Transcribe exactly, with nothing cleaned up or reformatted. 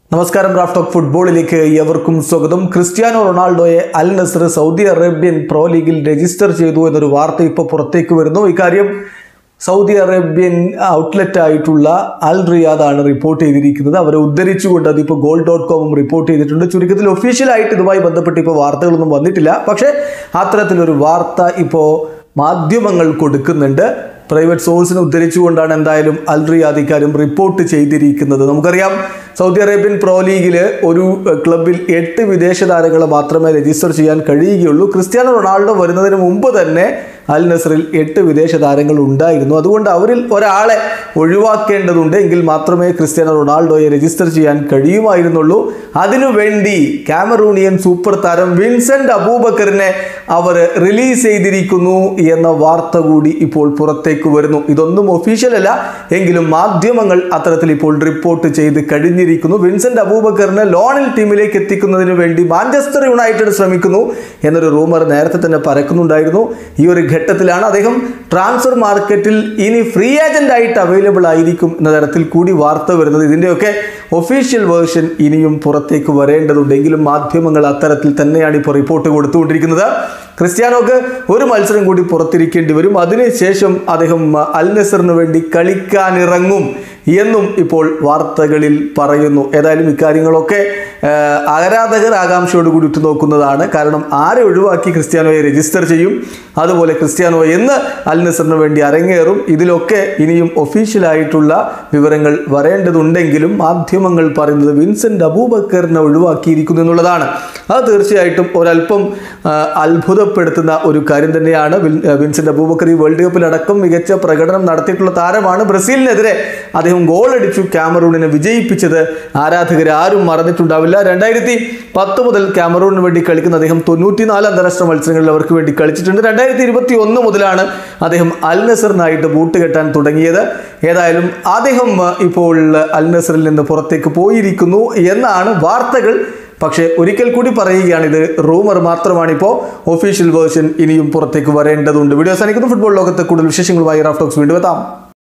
നമസ്കാരം Raf talk ഫുട്ബോളിലേക്ക് ഏവർക്കും സ്വാഗതം. ക്രിസ്ത്യാനോ റൊണാൾഡോയെ Al Nassr Saudi Arabian pro ലീഗിൽ രജിസ്റ്റർ ചെയ്തു എന്നൊരു വാർത്ത ഇപ്പോൾ പുറത്തേക്ക് വരുന്നു. ഇക്കാര്യം സൗദി അറേബ്യൻ ഔട്ട്ലെറ്റ് ആയിട്ടുള്ള അൽ റിയാദാണ് റിപ്പോർട്ട് ചെയ്തിരിക്കുന്നത്. അവരെ ഉദ്ധരിച്ചുകൊണ്ട് അതിപ്പോൾ ഗോൾ ഡോട്ട് കോമും റിപ്പോർട്ട് ചെയ്തിട്ടുണ്ട്. ചുരുക്കത്തിൽ ഒഫീഷ്യലായിട്ട് ഇതുമായി ബന്ധപ്പെട്ട് ഇപ്പോൾ വാർത്തകളൊന്നും വന്നിട്ടില്ല. പക്ഷേ അത്തരത്തിലൊരു വാർത്ത ഇപ്പോൾ മാധ്യമങ്ങൾ കൊടുക്കുന്നുണ്ട്. പ്രൈവറ്റ് സോഴ്സിനെ ഉദ്ധരിച്ചുകൊണ്ടാണ് എന്തായാലും അൽ റിയാദ് ഇക്കാര്യം റിപ്പോർട്ട് ചെയ്തിരിക്കുന്നത്. നമുക്കറിയാം, സൗദി അറേബ്യൻ പ്രോ ലീഗിൽ ഒരു ക്ലബിൽ എട്ട് വിദേശ താരങ്ങളെ മാത്രമേ രജിസ്റ്റർ ചെയ്യാൻ കഴിയുകയുള്ളൂ. ക്രിസ്ത്യാനോ റൊണാൾഡോ വരുന്നതിന് മുമ്പ് തന്നെ അൽ നസറിൽ എട്ട് വിദേശ താരങ്ങൾ ഉണ്ടായിരുന്നു. അതുകൊണ്ട് അവരിൽ ഒരാളെ ഒഴിവാക്കേണ്ടതുണ്ട്, എങ്കിൽ മാത്രമേ ക്രിസ്ത്യാനോ റൊണാൾഡോയെ രജിസ്റ്റർ ചെയ്യാൻ കഴിയുമായിരുന്നുള്ളൂ. അതിനുവേണ്ടി കാമറൂണിയൻ സൂപ്പർ താരം വിൻസെന്റ് അബൂബക്കറിനെ അവർ റിലീസ് ചെയ്തിരിക്കുന്നു എന്ന വാർത്ത കൂടി ഇപ്പോൾ പുറത്തേക്ക് വരുന്നു. ഇതൊന്നും ഒഫീഷ്യൽ അല്ല, എങ്കിലും മാധ്യമങ്ങൾ അത്തരത്തിൽ ഇപ്പോൾ റിപ്പോർട്ട് ചെയ്ത് കഴിഞ്ഞിരിക്കുന്നു. വിൻസെന്റ് അബൂബക്കറിനെ ലോണിൽ ടീമിലേക്ക് എത്തിക്കുന്നതിന് വേണ്ടി മാഞ്ചസ്റ്റർ യുണൈറ്റഡ് ശ്രമിക്കുന്നു എന്നൊരു റൂമർ നേരത്തെ തന്നെ പരക്കുന്നുണ്ടായിരുന്നു. ഈ ഒരു ഘട്ടത്തിലാണ് അദ്ദേഹം ട്രാൻസ്ഫർ മാർക്കറ്റിൽ ഇനി ഫ്രീ ഏജന്റ് ആയിട്ട് അവൈലബിൾ ആയിരിക്കും എന്ന തരത്തിൽ കൂടി വാർത്ത വരുന്നത്. ഇതിൻ്റെയൊക്കെ ഒഫീഷ്യൽ വേർഷൻ ഇനിയും പുറത്തേക്ക് വരേണ്ടതുണ്ടെങ്കിലും മാധ്യമങ്ങൾ അത്തരത്തിൽ തന്നെയാണ് ഇപ്പോൾ റിപ്പോർട്ട് കൊടുത്തുകൊണ്ടിരിക്കുന്നത്. ക്രിസ്ത്യാനോക്ക് ഒരു മത്സരം കൂടി പുറത്തിരിക്കേണ്ടി വരും. അതിനുശേഷം അദ്ദേഹം അൽ നസറിന് വേണ്ടി കളിക്കാനിറങ്ങും എന്നും ഇപ്പോൾ വാർത്തകളിൽ പറയുന്നു. ഏതായാലും ഇക്കാര്യങ്ങളൊക്കെ ആരാധകർ ആകാംക്ഷയോട് കൂടി ഉറ്റുനോക്കുന്നതാണ്. കാരണം ആരെ ഒഴിവാക്കി ക്രിസ്ത്യാനോയെ രജിസ്റ്റർ ചെയ്യും, അതുപോലെ ക്രിസ്ത്യാനോ എന്ന് അൽ നസറിന് വേണ്ടി അരങ്ങേറും, ഇതിലൊക്കെ ഇനിയും ഒഫീഷ്യലായിട്ടുള്ള വിവരങ്ങൾ വരേണ്ടതുണ്ടെങ്കിലും മാധ്യമങ്ങൾ പറയുന്നത് വിൻസെന്റ് അബൂബക്കറിനെ ഒഴിവാക്കിയിരിക്കുന്നു എന്നുള്ളതാണ്. അത് തീർച്ചയായിട്ടും ഒരല്പം അത്ഭുതപ്പെടുത്തുന്ന ഒരു കാര്യം തന്നെയാണ്. വിൻസെന്റ് അബൂബക്കർ ഈ വേൾഡ് കപ്പിലടക്കം മികച്ച പ്രകടനം നടത്തിയിട്ടുള്ള താരമാണ്. ബ്രസീലിനെതിരെ അദ്ദേഹം ഗോൾ അടിച്ചു കാമറൂണിനെ വിജയിപ്പിച്ചത് ആരാധകർ ആരും മറന്നിട്ടുണ്ടാവില്ല. രണ്ടായിരത്തി പത്ത് മുതൽ കാമറൂണിന് വേണ്ടി കളിക്കുന്ന അദ്ദേഹം തൊണ്ണൂറ്റിനാല് അന്താരാഷ്ട്ര മത്സരങ്ങളിൽ അവർക്ക് വേണ്ടി കളിച്ചിട്ടുണ്ട്. രണ്ടായിരത്തി ഇരുപത്തി ഒന്ന് മുതലാണ് അദ്ദേഹം അൽ നസറിനായിട്ട് ബൂട്ട് കെട്ടാൻ തുടങ്ങിയത്. ഏതായാലും അദ്ദേഹം ഇപ്പോൾ അൽ നസറിൽ നിന്ന് പുറത്തേക്ക് പോയിരിക്കുന്നു എന്നാണ് വാർത്തകൾ. പക്ഷേ ഒരിക്കൽ കൂടി പറയുകയാണ്, ഇത് റൂമർ മാത്രമാണ്. ഇപ്പോൾ ഒഫീഷ്യൽ വേർഷൻ ഇനിയും പുറത്തേക്ക് വരേണ്ടതുണ്ട്. വീഡിയോ അവസാനിക്കുന്നു. ഫുട്ബോൾ ലോകത്തെ കൂടുതൽ വിശേഷങ്ങളുമായി റാഫ് ടോക്സ് വീണ്ടും എത്താം.